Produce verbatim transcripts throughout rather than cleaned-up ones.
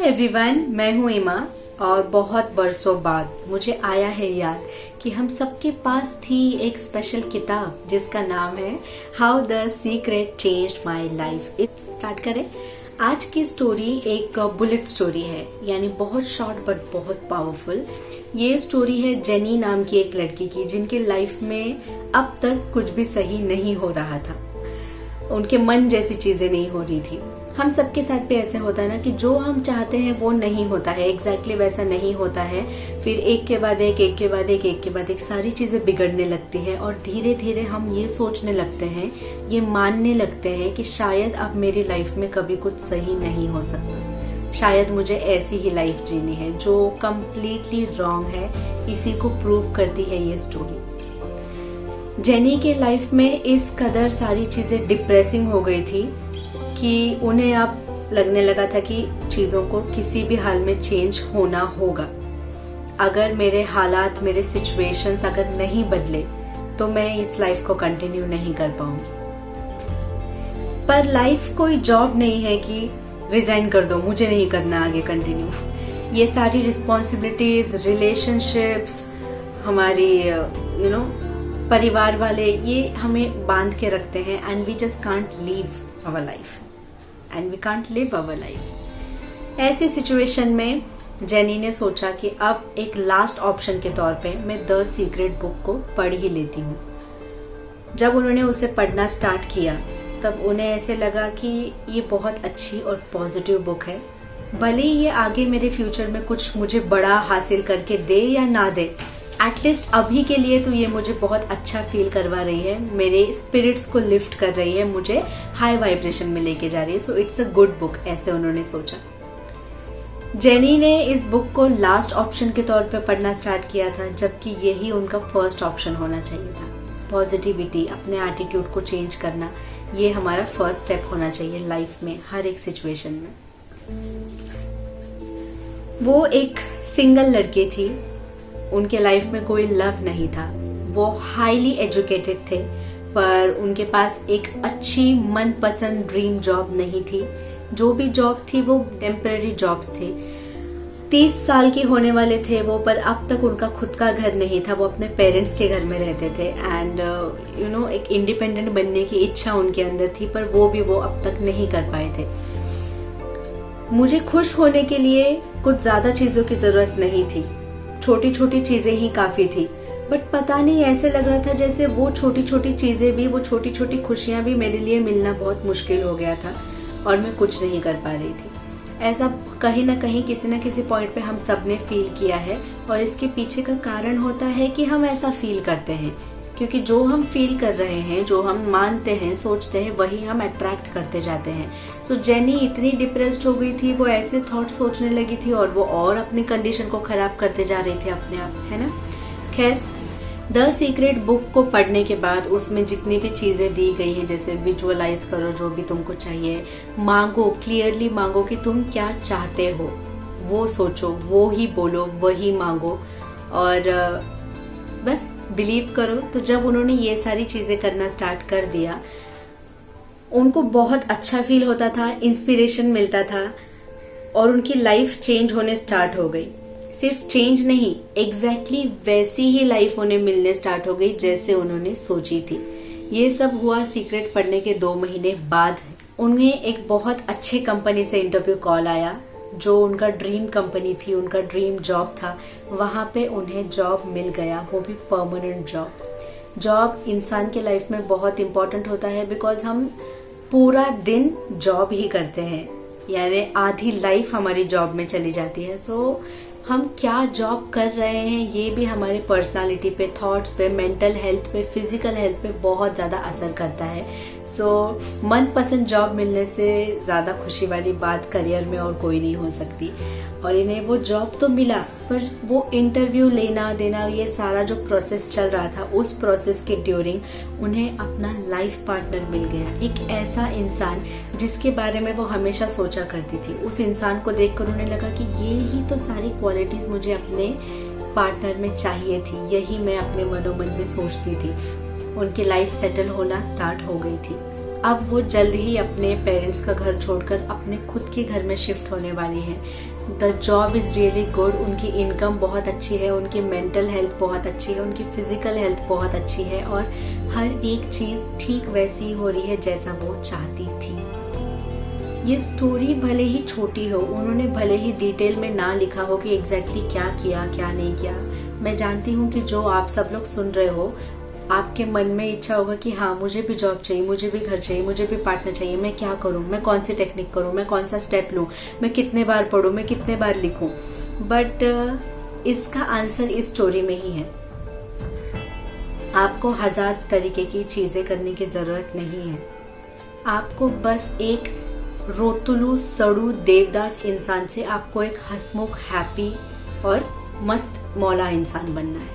Hi everyone, मैं हूँ इमा और बहुत बरसों बाद मुझे आया है याद कि हम सबके पास थी एक स्पेशल किताब जिसका नाम है how the secret changed my life. Start करें। आज की स्टोरी एक बुलेट स्टोरी है, यानी बहुत शॉर्ट बट बहुत पावरफुल। ये स्टोरी है जेनी नाम की एक लड़की की जिनके लाइफ में अब तक कुछ भी सही नहीं हो रहा था। उनके मन जैसी चीजें नहीं हो रही थी। हम सबके साथ भी ऐसे होता है ना कि जो हम चाहते हैं वो नहीं होता है, एग्जैक्टली वैसा नहीं होता है। फिर एक के बाद एक एक के बाद एक एक के बाद एक सारी चीजें बिगड़ने लगती है और धीरे धीरे हम ये सोचने लगते हैं, ये मानने लगते हैं कि शायद अब मेरी लाइफ में कभी कुछ सही नहीं हो सकता, शायद मुझे ऐसी ही लाइफ जीनी है जो कम्प्लीटली रॉन्ग है। इसी को प्रूव करती है ये स्टोरी। जेनी के लाइफ में इस कदर सारी चीजें डिप्रेसिंग हो गई थी कि उन्हें अब लगने लगा था कि चीजों को किसी भी हाल में चेंज होना होगा। अगर मेरे हालात, मेरे सिचुएशंस अगर नहीं बदले तो मैं इस लाइफ को कंटिन्यू नहीं कर पाऊंगी। पर लाइफ कोई जॉब नहीं है कि रिजाइन कर दो, मुझे नहीं करना आगे कंटिन्यू। ये सारी रिस्पॉन्सिबिलिटीज, रिलेशनशिप्स, हमारी यू नो परिवार वाले, ये हमें बांध के रखते हैं and we just can't leave our life and we can't live our life. ऐसी सिचुएशन में जेनी ने सोचा कि अब एक लास्ट ऑप्शन के तौर पे मैं द सीक्रेट बुक को पढ़ ही लेती हूँ। जब उन्होंने उसे पढ़ना स्टार्ट किया तब उन्हें ऐसे लगा कि ये बहुत अच्छी और पॉजिटिव बुक है। भले ही ये आगे मेरे फ्यूचर में कुछ मुझे बड़ा हासिल करके दे या ना दे, एटलीस्ट अभी के लिए तो ये मुझे बहुत अच्छा फील करवा रही है, मेरे स्पिरिट्स को लिफ्ट कर रही है, मुझे हाई वाइब्रेशन में लेके जा रही है। So it's a good book, ऐसे उन्होंने सोचा। जेनी ने इस बुक को लास्ट ऑप्शन के तौर पे पढ़ना स्टार्ट किया था, जबकि यही उनका फर्स्ट ऑप्शन होना चाहिए था। पॉजिटिविटी, अपने एटीट्यूड को चेंज करना, ये हमारा फर्स्ट स्टेप होना चाहिए लाइफ में, हर एक सिचुएशन में। वो एक सिंगल लड़की थी, उनके लाइफ में कोई लव नहीं था। वो हाईली एजुकेटेड थे पर उनके पास एक अच्छी मनपसंद ड्रीम जॉब नहीं थी। जो भी जॉब थी वो टेम्पररी जॉब्स थे। तीस साल के होने वाले थे वो, पर अब तक उनका खुद का घर नहीं था। वो अपने पेरेंट्स के घर में रहते थे एंड यू नो एक इंडिपेंडेंट बनने की इच्छा उनके अंदर थी, पर वो भी वो अब तक नहीं कर पाए थे। मुझे खुश होने के लिए कुछ ज्यादा चीजों की जरूरत नहीं थी, छोटी छोटी चीजें ही काफी थी। बट पता नहीं, ऐसे लग रहा था जैसे वो छोटी छोटी चीजें भी, वो छोटी छोटी खुशियां भी मेरे लिए मिलना बहुत मुश्किल हो गया था और मैं कुछ नहीं कर पा रही थी। ऐसा कहीं ना कहीं किसी न किसी पॉइंट पे हम सब ने फील किया है और इसके पीछे का कारण होता है कि हम ऐसा फील करते हैं, क्योंकि जो हम फील कर रहे हैं, जो हम मानते हैं, सोचते हैं, वही हम अट्रैक्ट करते जाते हैं। सो so, जेनी इतनी डिप्रेस्ड हो गई थी, वो ऐसे थॉट सोचने लगी थी और वो और अपनी कंडीशन को खराब करते जा रही थी अपने आप, है ना। खैर, द सीक्रेट बुक को पढ़ने के बाद उसमें जितनी भी चीजें दी गई हैं, जैसे विजुअलाइज करो जो भी तुमको चाहिए, मांगो, क्लियरली मांगो कि तुम क्या चाहते हो, वो सोचो, वो ही बोलो, वही मांगो और बस बिलीव करो। तो जब उन्होंने ये सारी चीजें करना स्टार्ट कर दिया, उनको बहुत अच्छा फील होता था, इंस्पिरेशन मिलता था और उनकी लाइफ चेंज होने स्टार्ट हो गई। सिर्फ चेंज नहीं, एग्जैक्टली वैसी ही लाइफ उन्हें मिलने स्टार्ट हो गई जैसे उन्होंने सोची थी। ये सब हुआ सीक्रेट पढ़ने के दो महीने बाद। उन्हें एक बहुत अच्छे कंपनी से इंटरव्यू कॉल आया, जो उनका ड्रीम कंपनी थी, उनका ड्रीम जॉब था। वहां पे उन्हें जॉब मिल गया, वो भी परमानेंट जॉब। जॉब इंसान के लाइफ में बहुत इंपॉर्टेंट होता है, बिकॉज हम पूरा दिन जॉब ही करते हैं, यानी आधी लाइफ हमारी जॉब में चली जाती है। सो हम क्या जॉब कर रहे हैं ये भी हमारे पर्सनालिटी पे, थॉट्स पे, मेंटल हेल्थ पे, फिजिकल हेल्थ पे बहुत ज्यादा असर करता है। सो so, मनपसंद जॉब मिलने से ज्यादा खुशी वाली बात करियर में और कोई नहीं हो सकती। और इन्हें वो जॉब तो मिला, पर वो इंटरव्यू लेना देना, ये सारा जो प्रोसेस चल रहा था, उस प्रोसेस के ड्यूरिंग उन्हें अपना लाइफ पार्टनर मिल गया। एक ऐसा इंसान जिसके बारे में वो हमेशा सोचा करती थी। उस इंसान को देखकर उन्हें लगा कि ये ही तो सारी क्वालिटीज मुझे अपने पार्टनर में चाहिए थी, यही मैं अपने मनोमन में सोचती थी। उनकी लाइफ सेटल होना स्टार्ट हो गई थी। अब वो जल्द ही अपने पेरेंट्स का घर छोड़कर अपने खुद के घर में शिफ्ट होने वाली हैं। The job is really good, उनकी इनकम बहुत अच्छी है, उनकी मेंटल हेल्थ बहुत अच्छी है, उनकी फिजिकल हेल्थ बहुत अच्छी है और हर एक चीज ठीक वैसी हो रही है जैसा वो चाहती थी। ये स्टोरी भले ही छोटी हो, उन्होंने भले ही डिटेल में ना लिखा हो कि एग्जैक्टली क्या किया क्या नहीं किया। मैं जानती हूँ कि जो आप सब लोग सुन रहे हो, आपके मन में इच्छा होगा कि हाँ मुझे भी जॉब चाहिए, मुझे भी घर चाहिए, मुझे भी पार्टनर चाहिए, मैं क्या करूं, मैं कौन सी टेक्निक करूं, मैं कौन सा स्टेप लूं, मैं कितने बार पढूं, मैं कितने बार लिखूं। बट इसका आंसर इस स्टोरी में ही है। आपको हजार तरीके की चीजें करने की जरूरत नहीं है। आपको बस एक रोतुलू सड़ू देवदास इंसान से आपको एक हंसमुख, हैप्पी और मस्त मौला इंसान बनना है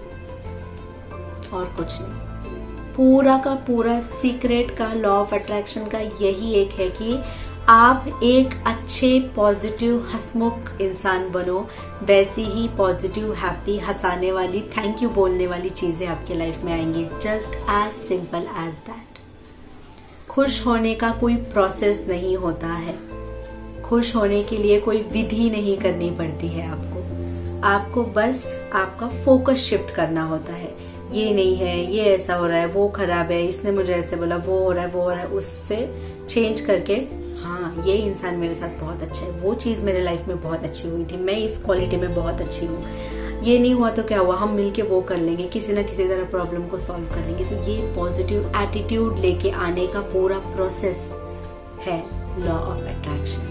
और कुछ नहीं। पूरा का पूरा सीक्रेट का लॉ ऑफ अट्रैक्शन का यही एक है कि आप एक अच्छे पॉजिटिव हंसमुख इंसान बनो। वैसी ही पॉजिटिव, हैप्पी, हंसाने वाली, थैंक यू बोलने वाली चीजें आपके लाइफ में आएंगी। Just as simple as that. खुश होने का कोई प्रोसेस नहीं होता है। खुश होने के लिए कोई विधि नहीं करनी पड़ती है आपको। आपको बस आपका फोकस शिफ्ट करना होता है। ये नहीं है, ये ऐसा हो रहा है, वो खराब है, इसने मुझे ऐसे बोला, वो हो रहा है, वो हो रहा है, उससे चेंज करके हाँ ये इंसान मेरे साथ बहुत अच्छा है, वो चीज मेरे लाइफ में बहुत अच्छी हुई थी, मैं इस क्वालिटी में बहुत अच्छी हूँ, ये नहीं हुआ तो क्या हुआ, हम मिलके वो कर लेंगे, किसी ना किसी तरह प्रॉब्लम को सॉल्व कर लेंगे। तो ये पॉजिटिव एटीट्यूड लेके आने का पूरा प्रोसेस है लॉ ऑफ अट्रैक्शन।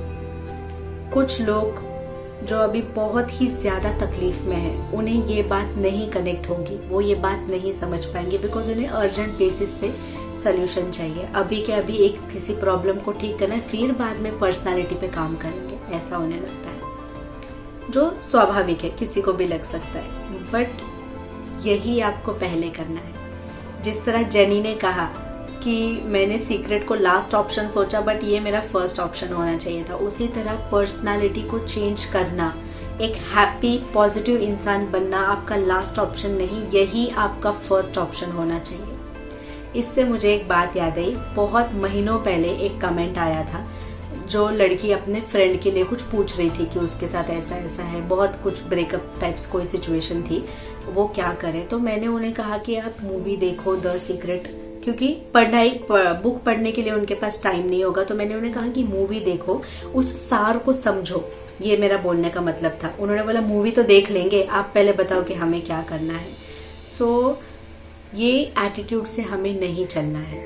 कुछ लोग जो अभी बहुत ही ज्यादा तकलीफ में है, उन्हें ये बात नहीं कनेक्ट होगी, वो ये बात नहीं समझ पाएंगे, बिकॉज उन्हें अर्जेंट बेसिस पे सोल्यूशन चाहिए। अभी के अभी एक किसी प्रॉब्लम को ठीक करना है, फिर बाद में पर्सनालिटी पे काम करेंगे, ऐसा उन्हें लगता है, जो स्वाभाविक है, किसी को भी लग सकता है। बट यही आपको पहले करना है। जिस तरह जेनी ने कहा कि मैंने सीक्रेट को लास्ट ऑप्शन सोचा, बट ये मेरा फर्स्ट ऑप्शन होना चाहिए था, उसी तरह पर्सनालिटी को चेंज करना, एक हैप्पी पॉजिटिव इंसान बनना आपका लास्ट ऑप्शन नहीं, यही आपका फर्स्ट ऑप्शन होना चाहिए। इससे मुझे एक बात याद आई। बहुत महीनों पहले एक कमेंट आया था, जो लड़की अपने फ्रेंड के लिए कुछ पूछ रही थी कि उसके साथ ऐसा ऐसा है, बहुत कुछ ब्रेकअप टाइप्स कोई सिचुएशन थी, वो क्या करे। तो मैंने उन्हें कहा कि आप मूवी देखो द सीक्रेट, क्योंकि पढ़ाई बुक पढ़ने के लिए उनके पास टाइम नहीं होगा। तो मैंने उन्हें कहा कि मूवी देखो, उस सार को समझो, ये मेरा बोलने का मतलब था। उन्होंने बोला मूवी तो देख लेंगे, आप पहले बताओ कि हमें क्या करना है। सो so, ये एटीट्यूड से हमें नहीं चलना है।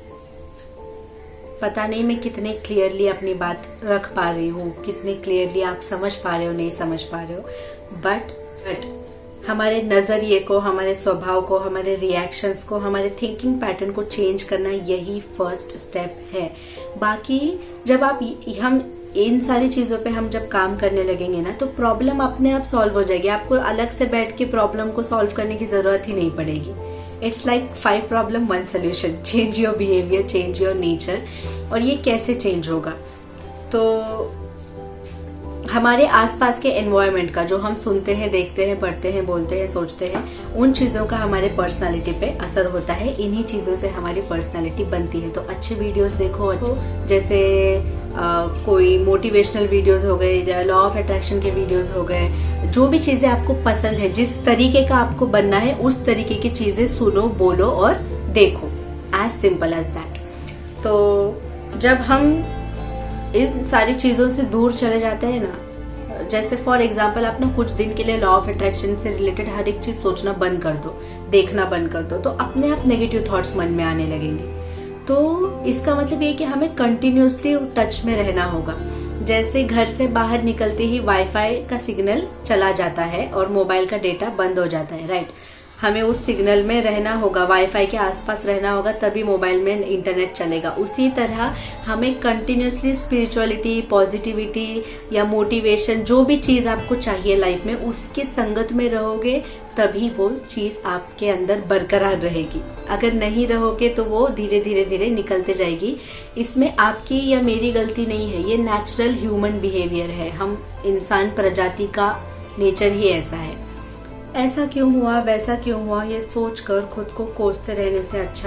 पता नहीं मैं कितने क्लियरली अपनी बात रख पा रही हूँ, कितने क्लियरली आप समझ पा रहे हो, नहीं समझ पा रहे हो, बट बट हमारे नजरिए को, हमारे स्वभाव को, हमारे रिएक्शंस को, हमारे थिंकिंग पैटर्न को चेंज करना, यही फर्स्ट स्टेप है। बाकी जब आप हम इन सारी चीजों पे हम जब काम करने लगेंगे ना, तो प्रॉब्लम अपने आप सॉल्व हो जाएगी। आपको अलग से बैठ के प्रॉब्लम को सॉल्व करने की जरूरत ही नहीं पड़ेगी। It's like five problem one solution. Change your behaviour, change your nature. और ये कैसे चेंज होगा? तो हमारे आसपास के एनवायरनमेंट का, जो हम सुनते हैं, देखते हैं, पढ़ते हैं, बोलते हैं, सोचते हैं, उन चीजों का हमारे पर्सनालिटी पे असर होता है। इन्हीं चीजों से हमारी पर्सनालिटी बनती है। तो अच्छे वीडियोस देखो, जैसे आ, कोई मोटिवेशनल वीडियोस हो गए, लॉ ऑफ अट्रैक्शन के वीडियोस हो गए, जो भी चीजें आपको पसंद है, जिस तरीके का आपको बनना है, उस तरीके की चीजें सुनो, बोलो और देखो। As simple as that. तो जब हम इन सारी चीजों से दूर चले जाते हैं ना, जैसे फॉर एग्जाम्पल आप ना कुछ दिन के लिए लॉ ऑफ अट्रैक्शन से रिलेटेड हर एक चीज सोचना बंद कर दो, देखना बंद कर दो, तो अपने आप नेगेटिव थॉट्स मन में आने लगेंगे। तो इसका मतलब ये कि हमें कंटिन्यूसली टच में रहना होगा। जैसे घर से बाहर निकलते ही वाईफाई का सिग्नल चला जाता है और मोबाइल का डेटा बंद हो जाता है, राइट? हमें उस सिग्नल में रहना होगा, वाईफाई के आसपास रहना होगा, तभी मोबाइल में इंटरनेट चलेगा। उसी तरह हमें कंटिन्यूसली स्पिरिचुअलिटी, पॉजिटिविटी या मोटिवेशन, जो भी चीज आपको चाहिए लाइफ में, उसके संगत में रहोगे, तभी वो चीज आपके अंदर बरकरार रहेगी। अगर नहीं रहोगे तो वो धीरे धीरे धीरे निकलते जाएगी। इसमें आपकी या मेरी गलती नहीं है, ये नेचुरल ह्यूमन बिहेवियर है। हम इंसान प्रजाति का नेचर ही ऐसा है। ऐसा क्यों हुआ, वैसा क्यों हुआ, ये सोचकर खुद को कोसते रहने से अच्छा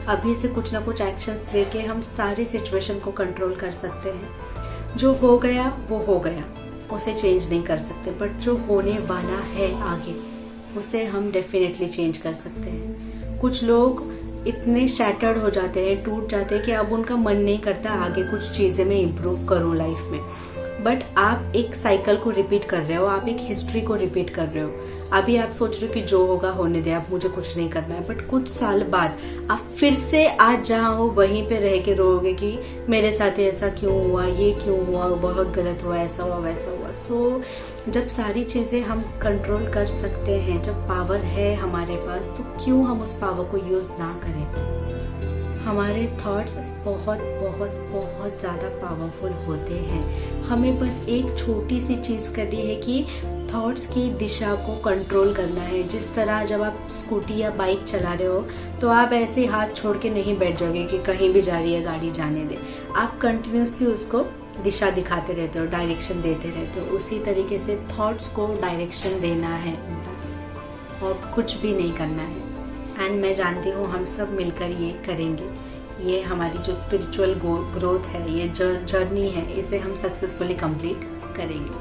अभी से कुछ ना कुछ एक्शंस लेके हम सारी सिचुएशन को कंट्रोल कर सकते हैं। जो हो गया वो हो गया, उसे चेंज नहीं कर सकते, बट जो होने वाला है आगे उसे हम डेफिनेटली चेंज कर सकते हैं। कुछ लोग इतने शैटर्ड हो जाते हैं, टूट जाते हैं कि अब उनका मन नहीं करता आगे कुछ चीजें मैं इम्प्रूव करूं लाइफ में, बट आप एक साइकिल को रिपीट कर रहे हो, आप एक हिस्ट्री को रिपीट कर रहे हो। अभी आप सोच रहे हो कि जो होगा होने दे, अब मुझे कुछ नहीं करना है, बट कुछ साल बाद आप फिर से आज जहाँ हो वहीं पे रह के रोओगे कि मेरे साथ ऐसा क्यों हुआ, ये क्यों हुआ, बहुत गलत हुआ, ऐसा हुआ वैसा हुआ। सो so, जब सारी चीजें हम कंट्रोल कर सकते हैं, जब पावर है हमारे पास, तो क्यों हम उस पावर को यूज ना करें। हमारे थॉट्स बहुत बहुत बहुत ज़्यादा पावरफुल होते हैं। हमें बस एक छोटी सी चीज़ करनी है कि थॉट्स की दिशा को कंट्रोल करना है। जिस तरह जब आप स्कूटी या बाइक चला रहे हो तो आप ऐसे हाथ छोड़ के नहीं बैठ जाओगे कि कहीं भी जा रही है गाड़ी जाने दे। आप कंटिन्यूसली उसको दिशा दिखाते रहते हो, डायरेक्शन देते रहते हो। उसी तरीके से थॉट्स को डायरेक्शन देना है बस, और कुछ भी नहीं करना है। एंड मैं जानती हूँ हम सब मिलकर ये करेंगे। ये हमारी जो स्पिरिचुअल ग्रोथ है, ये जर्नी है, इसे हम सक्सेसफुली कंप्लीट करेंगे।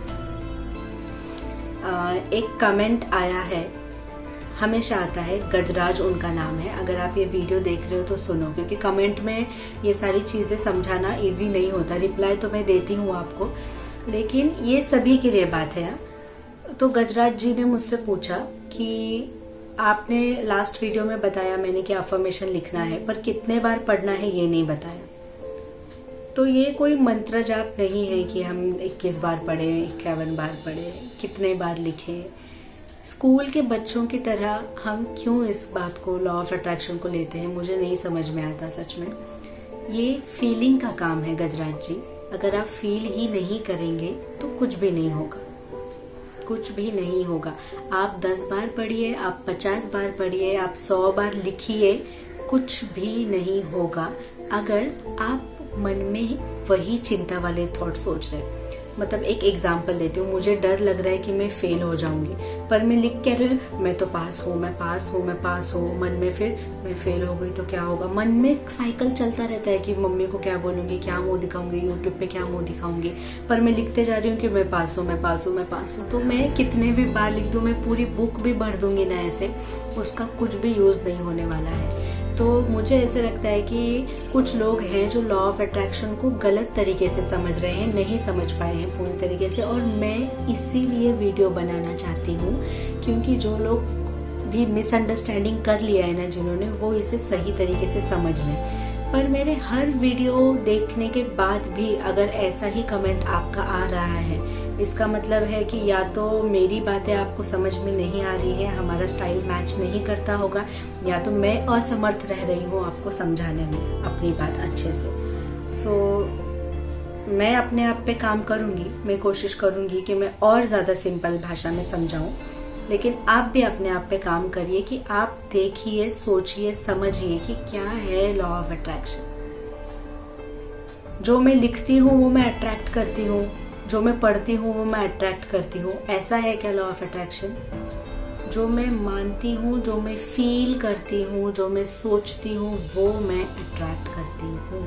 एक कमेंट आया है, हमेशा आता है, गजराज उनका नाम है। अगर आप ये वीडियो देख रहे हो तो सुनो, क्योंकि कमेंट में ये सारी चीज़ें समझाना इजी नहीं होता। रिप्लाई तो मैं देती हूँ आपको, लेकिन ये सभी के लिए बात है। तो गजराज जी ने मुझसे पूछा कि आपने लास्ट वीडियो में बताया मैंने कि अफर्मेशन लिखना है, पर कितने बार पढ़ना है ये नहीं बताया। तो ये कोई मंत्र जाप नहीं है कि हम इक्कीस बार पढ़े, इक्यावन बार पढ़े, कितने बार लिखे। स्कूल के बच्चों की तरह हम क्यों इस बात को, लॉ ऑफ अट्रैक्शन को लेते हैं, मुझे नहीं समझ में आता सच में। ये फीलिंग का काम है गजराज जी। अगर आप फील ही नहीं करेंगे तो कुछ भी नहीं होगा, कुछ भी नहीं होगा। आप दस बार पढ़िए, आप पचास बार पढ़िए, आप सौ बार लिखिए, कुछ भी नहीं होगा अगर आप मन में वही चिंता वाले थॉट सोच रहे हैं। मतलब एक एग्जाम्पल देती हूँ, मुझे डर लग रहा है कि मैं फेल हो जाऊंगी, पर मैं लिख कह रही हूँ मैं तो पास हूँ, मैं पास हूँ, मैं पास हूँ। मन में फिर मैं फेल हो गई तो क्या होगा, मन में साइकिल चलता रहता है कि मम्मी को क्या बोलूंगी, क्या मुंह दिखाऊंगी, यूट्यूब पे क्या मुंह दिखाऊंगी। पर मैं लिखते जा रही हूँ कि मैं पास हूँ, मैं पास हूँ, मैं पास हूँ। तो मैं कितने भी बार लिख दूँ, मैं पूरी बुक भी भर दूंगी ना, ऐसे उसका कुछ भी यूज नहीं होने वाला है। तो मुझे ऐसे लगता है कि कुछ लोग हैं जो लॉ ऑफ अट्रैक्शन को गलत तरीके से समझ रहे हैं, नहीं समझ पाए हैं पूरी तरीके से। और मैं इसीलिए वीडियो बनाना चाहती हूँ, क्योंकि जो लोग भी मिसअंडरस्टैंडिंग कर लिया है ना जिन्होंने, वो इसे सही तरीके से समझ लें। पर मेरे हर वीडियो देखने के बाद भी अगर ऐसा ही कमेंट आपका आ रहा है, इसका मतलब है कि या तो मेरी बातें आपको समझ में नहीं आ रही है, हमारा स्टाइल मैच नहीं करता होगा, या तो मैं असमर्थ रह रही हूँ आपको समझाने में अपनी बात अच्छे से। सो so, मैं अपने आप पे काम करूंगी, मैं कोशिश करूंगी कि मैं और ज्यादा सिंपल भाषा में समझाऊं, लेकिन आप भी अपने आप पे काम करिए कि आप देखिए, सोचिए, समझिए कि क्या है लॉ ऑफ अट्रैक्शन। जो मैं लिखती हूँ वो मैं अट्रैक्ट करती हूँ, जो मैं पढ़ती हूँ वो मैं अट्रैक्ट करती हूँ। ऐसा है क्या लॉ ऑफ अट्रैक्शन? जो मैं मानती हूँ, जो मैं फील करती हूँ, जो मैं सोचती हूँ, वो मैं अट्रैक्ट करती हूँ।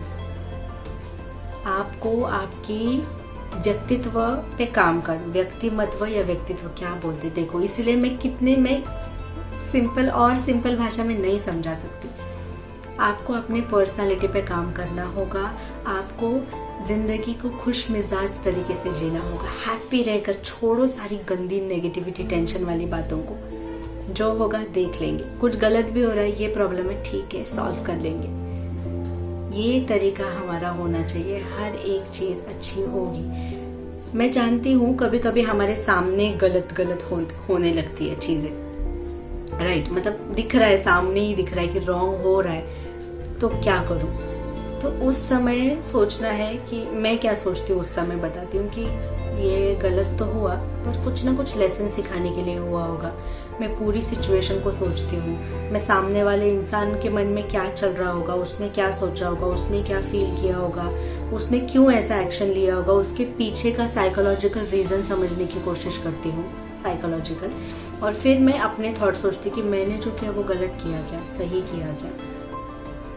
आपको आपकी व्यक्तित्व पे काम कर, व्यक्तिमत्व या व्यक्तित्व क्या बोलते, देखो इसलिए मैं कितने में सिंपल और सिंपल भाषा में नहीं समझा सकती। आपको अपने पर्सनालिटी पे काम करना होगा, आपको जिंदगी को खुश मिजाज तरीके से जीना होगा, हैप्पी रहकर। छोड़ो सारी गंदी नेगेटिविटी, टेंशन वाली बातों को। जो होगा देख लेंगे, कुछ गलत भी हो रहा है, ये प्रॉब्लम है, ठीक है, सॉल्व कर लेंगे। ये तरीका हमारा होना चाहिए, हर एक चीज अच्छी होगी। मैं जानती हूँ कभी कभी हमारे सामने गलत गलत हो, होने लगती है चीजें, राइट right? मतलब दिख रहा है, सामने ही दिख रहा है कि रॉन्ग हो रहा है, तो क्या करूं? तो उस समय सोचना है कि मैं क्या सोचती हूँ, उस समय बताती हूँ कि ये गलत तो हुआ, पर कुछ ना कुछ लेसन सिखाने के लिए हुआ होगा। मैं पूरी सिचुएशन को सोचती हूँ, मैं सामने वाले इंसान के मन में क्या चल रहा होगा, उसने क्या सोचा होगा, उसने क्या फील किया होगा, उसने क्यों ऐसा एक्शन लिया होगा, उसके पीछे का साइकोलॉजिकल रीजन समझने की कोशिश करती हूँ, साइकोलॉजिकल। और फिर मैं अपने थॉट सोचती कि मैंने जो किया वो गलत किया क्या, सही किया क्या।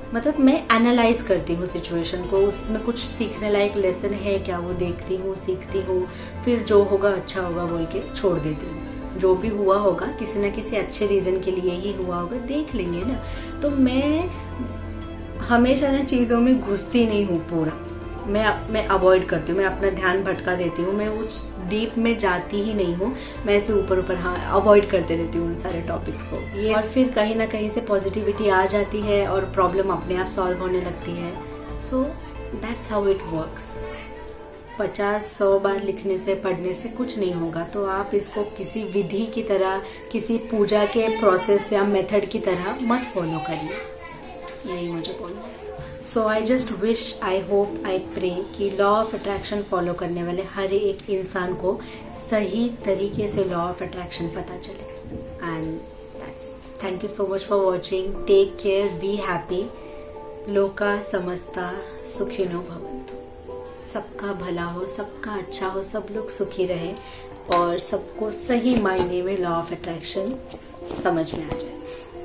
मतलब मैं एनालाइज करती हूँ सिचुएशन को, उसमें कुछ सीखने लायक लेसन है क्या वो देखती हूँ, सीखती हूँ, फिर जो होगा अच्छा होगा बोल के छोड़ देती हूँ। जो भी हुआ होगा किसी न किसी अच्छे रीजन के लिए ही हुआ होगा, देख लेंगे ना। तो मैं हमेशा ना चीज़ों में घुसती नहीं हूँ पूरा, मैं मैं अवॉइड करती हूँ, मैं अपना ध्यान भटका देती हूँ, मैं उस डीप में जाती ही नहीं हूँ, मैं ऐसे ऊपर ऊपर हाँ अवॉइड करते रहती हूँ उन सारे टॉपिक्स को। ये और फिर कहीं ना कहीं से पॉजिटिविटी आ जाती है और प्रॉब्लम अपने आप सॉल्व होने लगती है। So that's how it works. पचास सौ बार लिखने से पढ़ने से कुछ नहीं होगा, तो आप इसको किसी विधि की तरह, किसी पूजा के प्रोसेस या मेथड की तरह मत फॉलो करिए, यही मुझे बोलना है। So I just wish, I hope, I pray कि लॉ ऑफ अट्रैक्शन फॉलो करने वाले हर एक इंसान को सही तरीके से लॉ ऑफ अट्रैक्शन पता चले। And that's it. Thank you so much for watching. Take care, be happy. लोका समस्ता सुखिनो भवन्तु। सबका भला हो, सबका अच्छा हो, सब लोग सुखी रहे और सबको सही मायने में लॉ ऑफ अट्रैक्शन समझ में आ जाए।